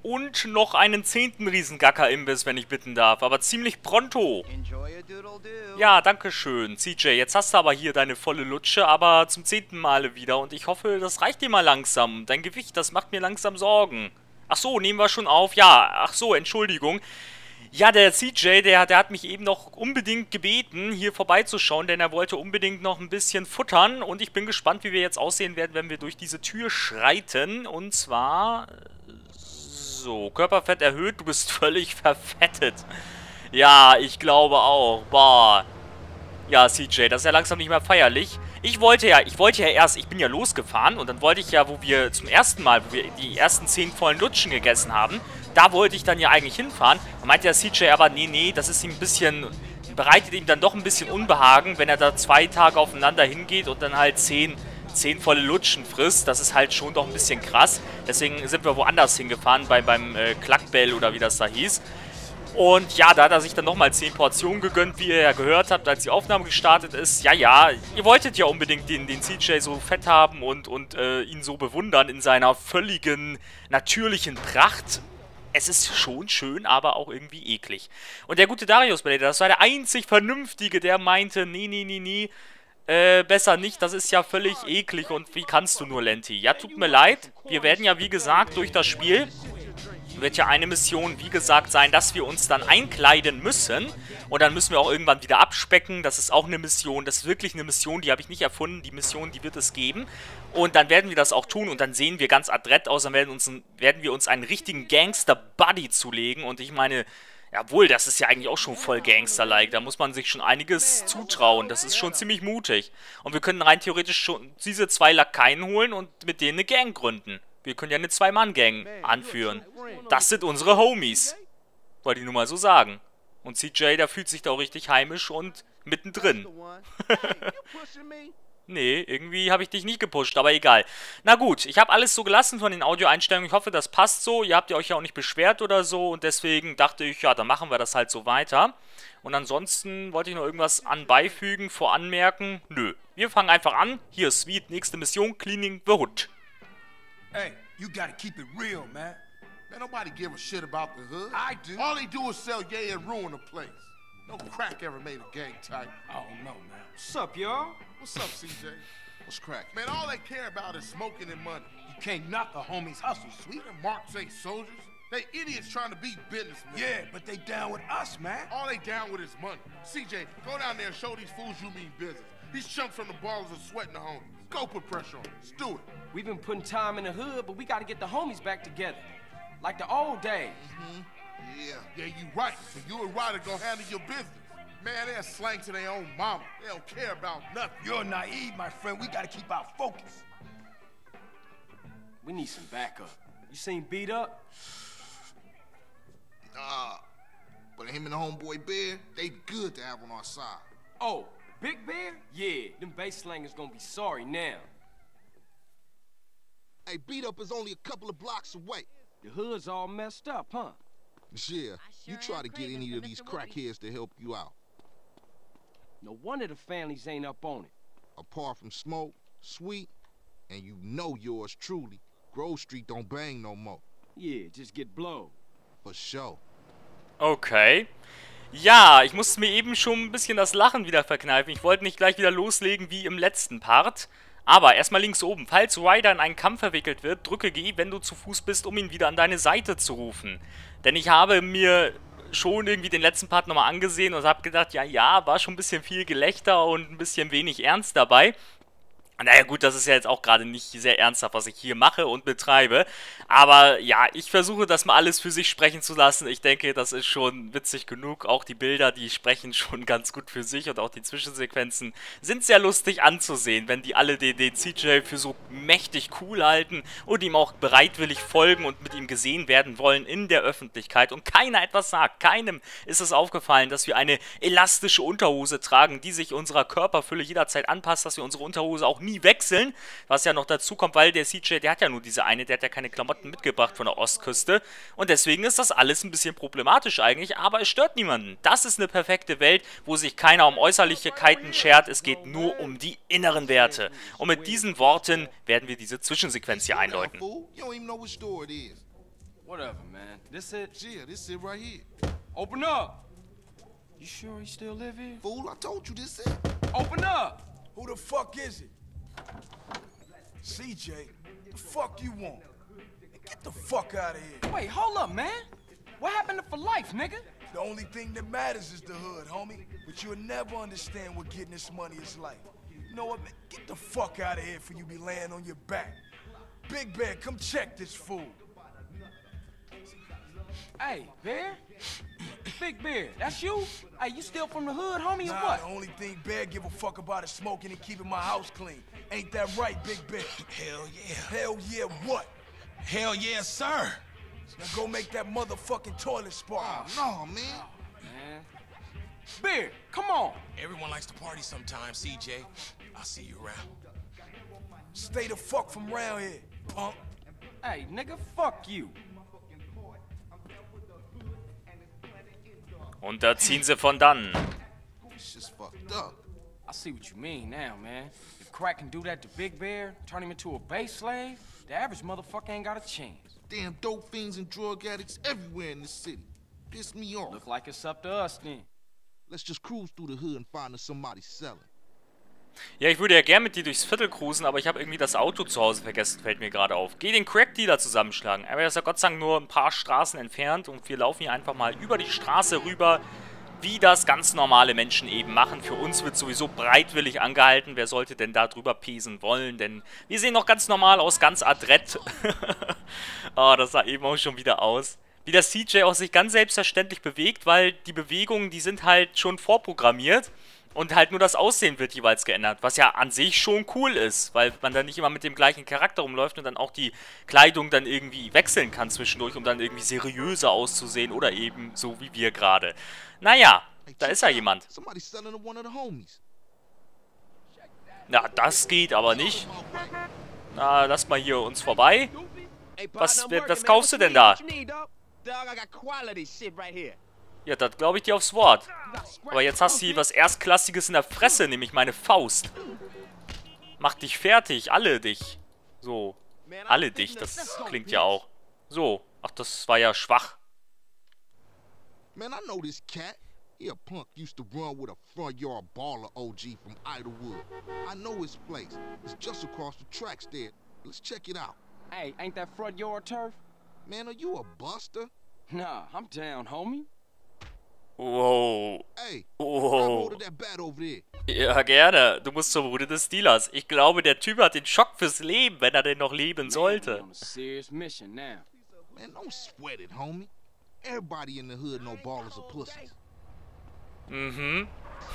Und noch einen 10. Riesengacker-Imbiss, wenn ich bitten darf. Aber ziemlich pronto. Ja, danke schön. CJ, jetzt hast du aber hier deine volle Lutsche, aber zum 10. Male wieder. Und ich hoffe, das reicht dir mal langsam. Dein Gewicht, das macht mir langsam Sorgen. Ach so, nehmen wir schon auf. Ja, ach so, Entschuldigung. Ja, der CJ, der hat mich eben noch unbedingt gebeten, hier vorbeizuschauen, denn er wollte unbedingt noch ein bisschen futtern. Und ich bin gespannt, wie wir jetzt aussehen werden, wenn wir durch diese Tür schreiten. Und zwar... So, Körperfett erhöht, du bist völlig verfettet. Ja, ich glaube auch. Boah. Ja, CJ, das ist ja langsam nicht mehr feierlich. Ich wollte ja erst, ich bin ja losgefahren und dann wollte ich ja, wo wir zum ersten Mal, wo wir die ersten 10 vollen Lutschen gegessen haben, da wollte ich dann ja eigentlich hinfahren. Da meinte der CJ aber, nee, das ist ihm ein bisschen, bereitet ihm dann doch ein bisschen Unbehagen, wenn er da 2 Tage aufeinander hingeht und dann halt 10 volle Lutschen frisst. Das ist halt schon doch ein bisschen krass. Deswegen sind wir woanders hingefahren, beim Klackbell oder wie das da hieß. Und ja, da hat er sich dann nochmal 10 Portionen gegönnt, wie ihr ja gehört habt, als die Aufnahme gestartet ist. Ja, ihr wolltet ja unbedingt den CJ so fett haben und ihn so bewundern in seiner völligen, natürlichen Pracht. Es ist schon schön, aber auch irgendwie eklig. Und der gute Darius Blader, das war der einzig Vernünftige, der meinte, nee, besser nicht, das ist ja völlig eklig und wie kannst du nur, Lenti? Ja, tut mir leid, wir werden ja, wie gesagt, durch das Spiel wird ja eine Mission, wie gesagt, sein, dass wir uns dann einkleiden müssen und dann müssen wir auch irgendwann wieder abspecken. Das ist auch eine Mission, das ist wirklich eine Mission, die habe ich nicht erfunden, die Mission, die wird es geben und dann werden wir das auch tun und dann sehen wir ganz adrett aus, dann werden wir uns einen richtigen Gangster-Buddy zulegen und ich meine, jawohl, das ist ja eigentlich auch schon voll Gangster-like, da muss man sich schon einiges zutrauen, das ist schon ziemlich mutig und wir können rein theoretisch schon diese 2 Lakaien holen und mit denen eine Gang gründen. Wir können ja eine 2-Mann-Gang anführen. Das sind unsere Homies. Wollte ich nur mal so sagen. Und CJ, der fühlt sich da auch richtig heimisch und mittendrin. Nee, irgendwie habe ich dich nicht gepusht, aber egal. Na gut, ich habe alles so gelassen von den Audioeinstellungen. Ich hoffe, das passt so. Ihr habt ja euch ja auch nicht beschwert oder so. Und deswegen dachte ich, ja, dann machen wir das halt so weiter. Und ansonsten wollte ich noch irgendwas anbeifügen, voranmerken. Nö, wir fangen einfach an. Hier ist Sweet, nächste Mission, Cleaning the Hood. Hey, you gotta keep it real, man. Man, nobody give a shit about the hood. I do. All they do is sell yay and ruin the place. No crack ever made a gang type. Oh, no, man. What's up, y'all? What's up, CJ? What's crack? Man, all they care about is smoking and money. You can't knock the homies' hustle, sweet. Them marks ain't soldiers. They idiots trying to be businessmen. Yeah, but they down with us, man. All they down with is money. CJ, go down there and show these fools you mean business. These chumps from the ballers are sweating the homies. Go put pressure on them. Let's do it. We've been putting time in the hood, but we gotta get the homies back together. Like the old days. Yeah, you right. So you and Ryder gonna handle your business. Man, they're slang to their own mama. They don't care about nothing. You're naive, my friend. We gotta keep our focus. We need some backup. You seen Beat Up? But him and the homeboy Bear, they good to have on our side. Oh, Big Bear? Yeah, them bass slangers gonna be sorry now. Hey, Beat Up is only a couple of blocks away. The hood's all messed up, huh? Yeah, you try to get any of these crackheads to help you out. No wonder the families ain't up on it. Apart from Smoke, Sweet, and you know yours truly, Grove Street don't bang no more. Yeah, just get blown. For sure. Okay. Ja, ich musste mir eben schon ein bisschen das Lachen wieder verkneifen. Ich wollte nicht gleich wieder loslegen wie im letzten Part. Aber erstmal links oben. Falls Ryder in einen Kampf verwickelt wird, drücke G, wenn du zu Fuß bist, um ihn wieder an deine Seite zu rufen. Denn ich habe mir schon irgendwie den letzten Part nochmal angesehen und habe gedacht, ja, war schon ein bisschen viel Gelächter und ein bisschen wenig Ernst dabei. Naja gut, das ist ja jetzt auch gerade nicht sehr ernsthaft, was ich hier mache und betreibe. Aber ja, ich versuche das mal alles für sich sprechen zu lassen. Ich denke, das ist schon witzig genug. Auch die Bilder, die sprechen schon ganz gut für sich. Und auch die Zwischensequenzen sind sehr lustig anzusehen, wenn die alle den CJ für so mächtig cool halten und ihm auch bereitwillig folgen und mit ihm gesehen werden wollen in der Öffentlichkeit. Und keiner etwas sagt. Keinem ist es aufgefallen, dass wir eine elastische Unterhose tragen, die sich unserer Körperfülle jederzeit anpasst, dass wir unsere Unterhose auch nie wechseln, was ja noch dazu kommt, weil der CJ, der hat ja nur diese eine, der hat ja keine Klamotten mitgebracht von der Ostküste und deswegen ist das alles ein bisschen problematisch eigentlich, aber es stört niemanden. Das ist eine perfekte Welt, wo sich keiner um Äußerlichkeiten schert, es geht nur um die inneren Werte. Und mit diesen Worten werden wir diese Zwischensequenz hier einläuten. Whatever, man. This it? Yeah, this it right here. Open up. You sure he still live here? Fool, I told you this it. Open up. Who the fuck is it? CJ, the fuck you want? Get the fuck out of here. Wait, hold up, man. What happened to For Life, nigga? The only thing that matters is the hood, homie. But you'll never understand what getting this money is like. You know what, man? Get the fuck out of here before you be laying on your back. Big Bear, come check this fool. Hey, Bear? Big Bear, that's you? Hey, you still from the hood, homie, or Nah, what? the only thing Bear give a fuck about is smoking and keeping my house clean. Ain't that right, Big Bear? Hell yeah. Hell yeah, what? Hell yeah, sir. Now go make that motherfucking toilet spark. No, man. Man. Bear, come on. Everyone likes to party sometimes, CJ. I'll see you around. Stay the fuck from round here, punk. Hey, nigga, fuck you. Und da ziehen sie von dann. It's just fucked up. I see what you mean now, man. If Crack can do that to Big Bear, turn him into a base slave, the average motherfucker ain't got a chance. Damn dope fiends and drug addicts everywhere in the city. Piss me off. Look like it's up to us then. Let's just cruise through the hood and find us somebody selling. Ja, ich würde ja gern mit dir durchs Viertel cruisen, aber ich habe irgendwie das Auto zu Hause vergessen, fällt mir gerade auf. Geh den Crack-Dealer zusammenschlagen. Aber er ist ja Gott sei Dank nur ein paar Straßen entfernt und wir laufen hier einfach mal über die Straße rüber, wie das ganz normale Menschen eben machen. Für uns wird sowieso bereitwillig angehalten. Wer sollte denn da drüber pesen wollen? Denn wir sehen noch ganz normal aus, ganz adrett. Oh, das sah eben auch schon wieder aus. Wie der CJ auch sich ganz selbstverständlich bewegt, weil die Bewegungen, die sind halt schon vorprogrammiert. Und halt nur das Aussehen wird jeweils geändert, was ja an sich schon cool ist, weil man dann nicht immer mit dem gleichen Charakter rumläuft und dann auch die Kleidung dann irgendwie wechseln kann zwischendurch, um dann irgendwie seriöser auszusehen oder eben so wie wir gerade. Naja, da ist ja jemand. Somebody's selling to one of the homies. Na, das geht aber nicht. Na, lass mal hier uns vorbei. Was kaufst du denn da? Ja, das glaube ich dir aufs Wort. Aber jetzt hast du hier was Erstklassiges in der Fresse, nämlich meine Faust. Mach dich fertig, alle dich. So, alle dich, das klingt ja auch. So, ach, das war ja schwach. Man, I know this cat. He a punk used to run with a front yard baller OG from Idlewood. I know his place. It's just across the tracks there. Let's check it out. Hey, ain't that front yard turf? Man, are you a buster? Nah, I'm down, homie. Wow. Hey, Wow. grab hold of that bat over there. Ja, gerne. Du musst zur Bude des Dealers. Ich glaube, der Typ hat den Schock fürs Leben, wenn er denn noch leben sollte. On a serious mission now. Man, don't sweat it, homie. Everybody in the hood know ballers are pussies. Mhm.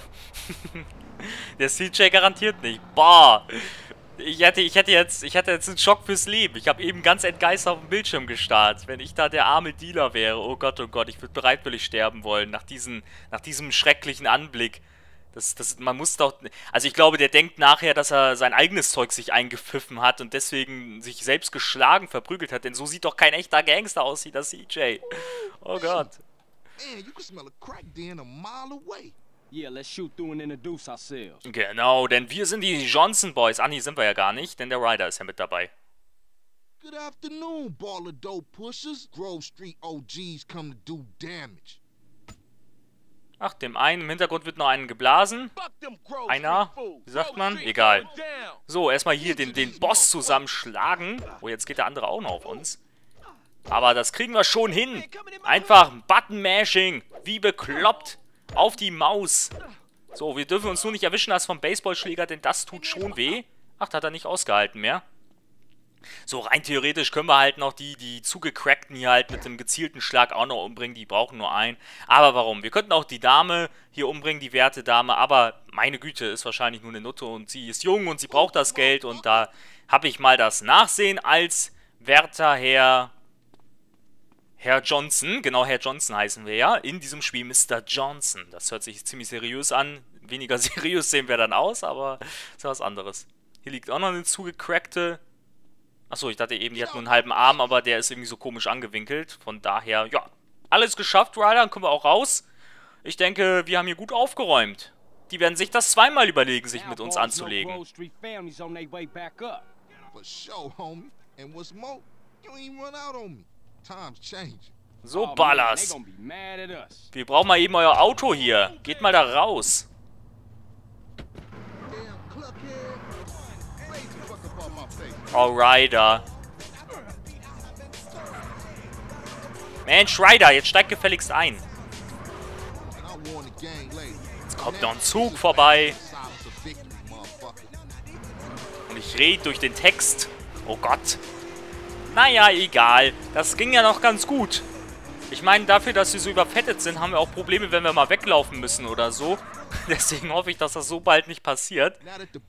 Der CJ garantiert nicht. Boah. Ich hatte jetzt einen Schock fürs Leben. Ich habe eben ganz entgeistert auf dem Bildschirm gestarrt. Wenn ich da der arme Dealer wäre. Oh Gott, ich würde bereitwillig sterben wollen. Nach diesem schrecklichen Anblick. Man muss doch... Also ich glaube, der denkt nachher, dass er sein eigenes Zeug sich eingepfiffen hat und deswegen sich selbst geschlagen, verprügelt hat. Denn so sieht doch kein echter Gangster aus wie der CJ. Oh Gott. Man, you can smell a crack den a mile away. Yeah, let's shoot through and introduce ourselves. Genau, denn wir sind die Johnson Boys. Ah, nee, sind wir ja gar nicht, denn der Ryder ist ja mit dabei. Good afternoon, baller dope pushers. Grove Street OGs come to do damage. Ach, dem einen im Hintergrund wird noch einen geblasen. Einer, wie sagt man? Egal. So, erstmal hier den Boss zusammenschlagen. Oh, jetzt geht der andere auch noch auf uns. Aber das kriegen wir schon hin. Einfach Button-Mashing. Wie bekloppt. Auf die Maus. So, wir dürfen uns nur nicht erwischen als vom Baseballschläger, denn das tut schon weh. Ach, da hat er nicht ausgehalten mehr. So, rein theoretisch können wir halt noch die zugecrackten hier halt mit einem gezielten Schlag auch noch umbringen. Die brauchen nur einen. Aber warum? Wir könnten auch die Dame hier umbringen, die werte Dame. Aber meine Güte, ist wahrscheinlich nur eine Nutte und sie ist jung und sie braucht das Geld. Und da habe ich mal das Nachsehen als werter Herr Johnson, genau, Herr Johnson heißen wir ja, in diesem Spiel Mr. Johnson. Das hört sich ziemlich seriös an. Weniger seriös sehen wir dann aus, aber ist ja was anderes. Hier liegt auch noch eine zugecrackte. Achso, ich dachte eben, die hat nur einen halben Arm, aber der ist irgendwie so komisch angewinkelt. Von daher, ja, alles geschafft, Ryder, dann kommen wir auch raus. Ich denke, wir haben hier gut aufgeräumt. Die werden sich das zweimal überlegen, sich mit uns anzulegen. For sure, homie. And what's more, you ain't run out on me. Times change. So ballerst. Wir brauchen mal eben euer Auto hier. Geht mal da raus. Oh, Ryder. Mensch, Ryder, jetzt steig gefälligst ein. Jetzt kommt noch ein Zug vorbei. Und ich rede durch den Text. Oh Gott. Naja, egal. Das ging ja noch ganz gut. Ich meine, dafür, dass sie so überfettet sind, haben wir auch Probleme, wenn wir mal weglaufen müssen oder so. Deswegen hoffe ich, dass das so bald nicht passiert.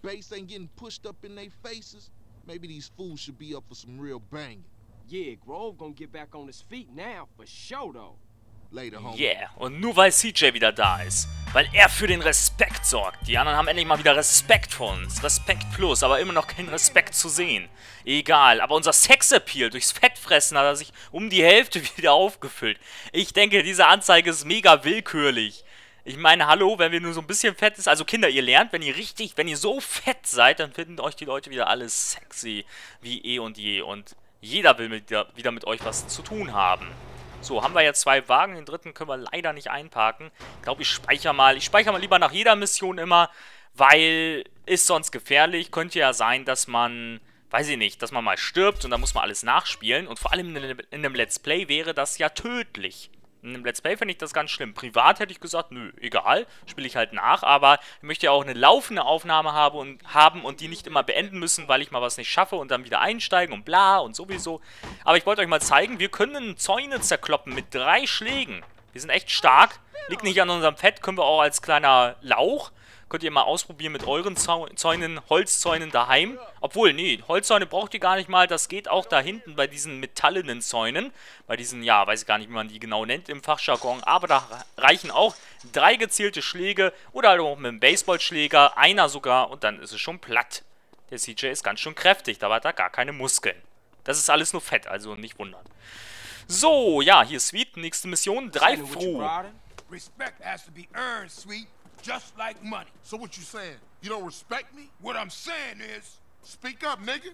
Yeah, Grove gonna get back on his feet now, for sure though. Yeah, und nur weil CJ wieder da ist. Weil er für den Respekt sorgt. Die anderen haben endlich mal wieder Respekt vor uns. Respekt plus, aber immer noch kein Respekt zu sehen. Egal, aber unser Sexappeal durchs Fettfressen hat er sich um die Hälfte wieder aufgefüllt. Ich denke, diese Anzeige ist mega willkürlich. Ich meine, hallo, wenn wir nur so ein bisschen fett ist. Also Kinder, ihr lernt, wenn ihr so fett seid, dann finden euch die Leute wieder alles sexy wie eh und je. Und jeder will wieder mit euch was zu tun haben. So, haben wir jetzt 2 Wagen. Den dritten können wir leider nicht einparken. Ich glaube, ich speichere mal lieber nach jeder Mission immer, weil ist sonst gefährlich. Könnte ja sein, dass man, weiß ich nicht, dass man mal stirbt und dann muss man alles nachspielen. Und vor allem in einem Let's Play wäre das ja tödlich. In einem Let's Play finde ich das ganz schlimm. Privat hätte ich gesagt, nö, egal, spiele ich halt nach. Aber ich möchte ja auch eine laufende Aufnahme haben und die nicht immer beenden müssen, weil ich mal was nicht schaffe und dann wieder einsteigen und bla und sowieso. Aber ich wollte euch mal zeigen, wir können Zäune zerkloppen mit 3 Schlägen. Wir sind echt stark. Liegt nicht an unserem Fett, können wir auch als kleiner Lauch. Könnt ihr mal ausprobieren mit euren Zäunen, Holzzäunen daheim. Obwohl, nee, Holzzäune braucht ihr gar nicht mal. Das geht auch da hinten bei diesen metallenen Zäunen. Bei diesen, ja, weiß ich gar nicht, wie man die genau nennt im Fachjargon. Aber da reichen auch 3 gezielte Schläge oder halt auch mit einem Baseballschläger. Einer sogar und dann ist es schon platt. Der CJ ist ganz schön kräftig, dabei hat er gar keine Muskeln. Das ist alles nur Fett, also nicht wundern. So, ja, hier ist Sweet. Nächste Mission, Drive-Thru. Respect has to be earned, Sweet. Just like money. So what you saying? You don't respect me? What I'm saying is, Speak up, nigga.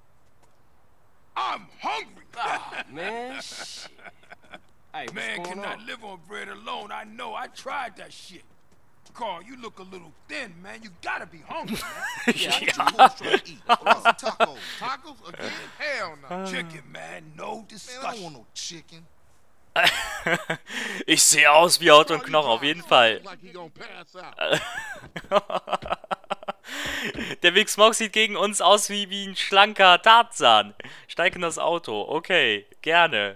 I'm hungry. Ah, man. Shit. Hey, Man cannot live on bread alone. I know. I tried that shit. Carl, you look a little thin, man. You gotta be hungry, man. Tacos. Tacos again? Hell no. Chicken, man. No Man, I discussion. don't want no chicken. Ich sehe aus wie Haut und Knochen, auf jeden Fall. Like he gonna pass out. Der Big Smoke sieht gegen uns aus wie ein schlanker Tarzan. Steig in das Auto. Okay, gerne.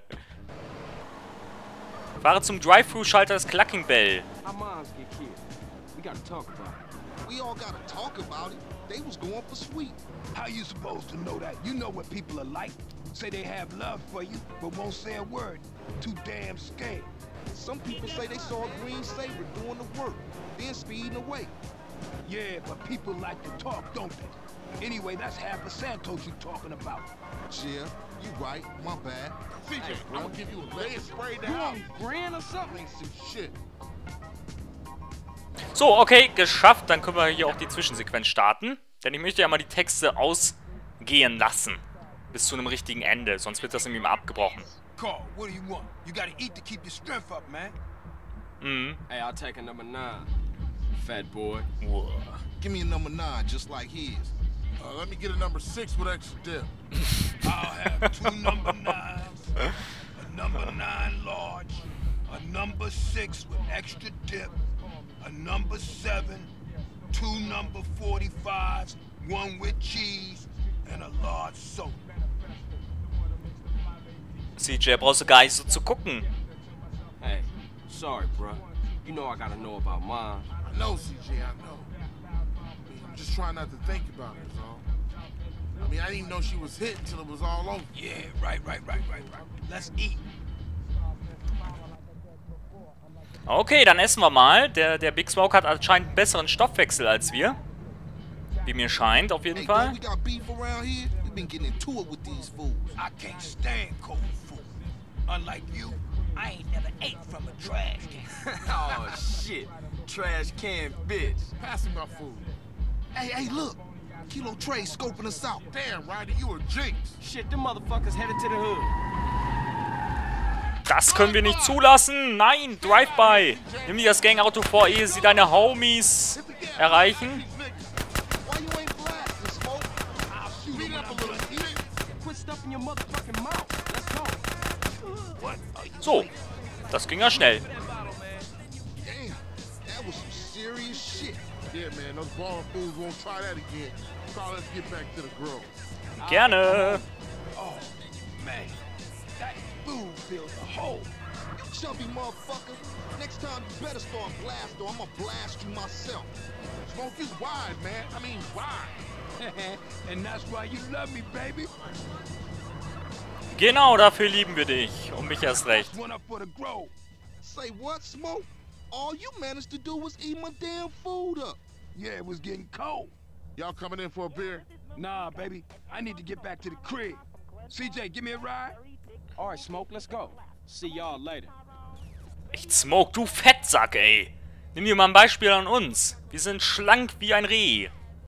Fahre zum Drive-Thru-Schalter des Clucking Bell. Our moms get killed. We gotta talk about it. We all gotta talk about it. They was going for Sweet. How you supposed to know that? You know what people are like. Say they have love for you, but won't say a word. Too damn scared. Some people say they saw a green Saber doing the work, then speeding away. Yeah, but people like to talk, don't they? Anyway, that's half of Santos you talking about. Yeah, you right. My bad. CJ, I'm gonna give you a leg spray You down. want grand or something? Ain't some shit. So, okay, geschafft. Dann können wir hier auch die Zwischensequenz starten. Denn ich möchte ja mal die Texte ausgehen lassen. Bis zu einem richtigen Ende. Sonst wird das irgendwie mal abgebrochen. Carl, what do you want? You gotta eat to keep your strength up, man. Hey, I'll take a number 9. Fat boy. Wow. Give me a number 9, just like his. Let me get a number 6 with extra dip. I'll have 2 number 9s, a number 9 large, a number 6 with extra dip, a number 7, 2 number 45s, 1 with cheese, and a large soda. CJ, brauchst du gar nicht so zu gucken. Hey, sorry, bruh. You know I gotta know about mine. I know, CJ, I know. I'm just trying not to think about it, that's all. I mean, I didn't even know she was hit until it was all over. Yeah, right. Let's eat. Okay, dann essen wir mal. Der Big Smoke hat anscheinend einen besseren Stoffwechsel als wir. Wie mir scheint, auf jeden Hey, Fall. don't we got beef around here? We've been getting into it with these fools. I can't stand cold food. Unlike you, I ain't never ate from a trash can. Oh, shit. Trash can bitch. Pass me my food. Hey, look. Kilo Trey scoping us out. Damn, Ryder, you a jinx. Shit, them motherfuckers headed to the hood. Das können wir nicht zulassen. Nein, Drive-by. Nimm dir das Gangauto vor, ehe sie deine Homies erreichen. Why you ain't blasting, Smoke? I'll shoot him up a little bit. Quit stuffing your motherfucking mouth. Let's go. So, das ging ja schnell. Damn, that was some serious shit. Yeah, man, those baller fools won't try that again. So let's get back to the grove. Gerne. Man, that fool built a hole. You chubby motherfucker. Next time you better start blast or I'm gonna blast you myself. Smoke is wide, man. I mean, wide. And that's why you love me, baby. Genau, dafür lieben wir dich. Und mich erst recht. One up for the grove. Say what, Smoke? All you managed to do was eat my damn food up. Yeah, it was getting cold. Y'all coming in for a beer? Nah, baby, I need to get back to the crib. CJ, give me a ride. All right, Smoke, let's go. See y'all later. Echt, Smoke, du Fettsack, ey. Nimm dir mal ein Beispiel an uns. Wir sind schlank wie ein Reh.